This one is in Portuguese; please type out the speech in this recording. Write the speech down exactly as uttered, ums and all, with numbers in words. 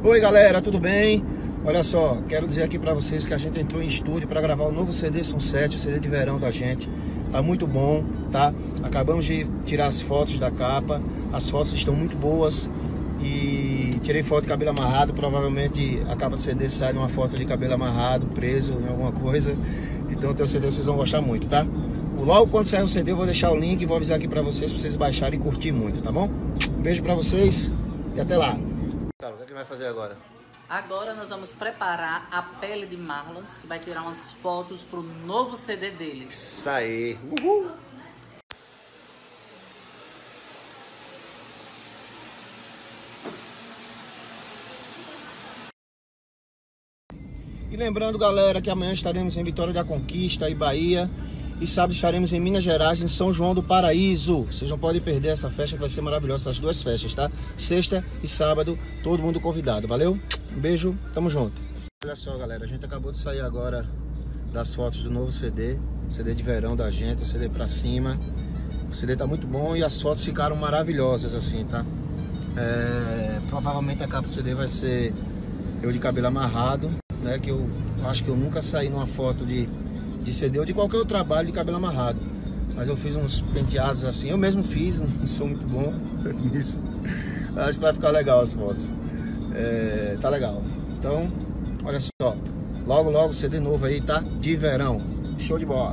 Oi galera, tudo bem? Olha só, quero dizer aqui pra vocês que a gente entrou em estúdio pra gravar o novo C D Sunset, o C D de verão da gente. Tá muito bom, tá? Acabamos de tirar as fotos da capa, as fotos estão muito boas. E tirei foto de cabelo amarrado, provavelmente a capa do C D sai numa foto de cabelo amarrado, preso em alguma coisa. Então tem o C D, vocês vão gostar muito, tá? Logo quando sair o C D eu vou deixar o link e vou avisar aqui pra vocês, pra vocês baixarem e curtir muito, tá bom? Um beijo pra vocês e até lá. Tá, o que é que vai fazer agora? Agora nós vamos preparar a pele de Marlons, que vai tirar umas fotos pro novo C D dele. Isso aí! Uhul! E lembrando, galera, que amanhã estaremos em Vitória da Conquista e Bahia. E sábado estaremos em Minas Gerais, em São João do Paraíso. Vocês não podem perder essa festa, que vai ser maravilhosa, essas duas festas, tá? Sexta e sábado, todo mundo convidado, valeu? Um beijo, tamo junto. Olha só, galera, a gente acabou de sair agora das fotos do novo C D. C D de verão da gente, o C D pra cima. O C D tá muito bom e as fotos ficaram maravilhosas, assim, tá? É, provavelmente a capa do C D vai ser eu de cabelo amarrado, né? Que eu acho que eu nunca saí numa foto de... de C D ou de qualquer outro trabalho de cabelo amarrado, mas eu fiz uns penteados assim, eu mesmo fiz, não sou muito bom nisso. Acho que vai ficar legal as fotos, é, tá legal. Então, olha só, logo logo C D novo aí, tá? De verão, show de bola.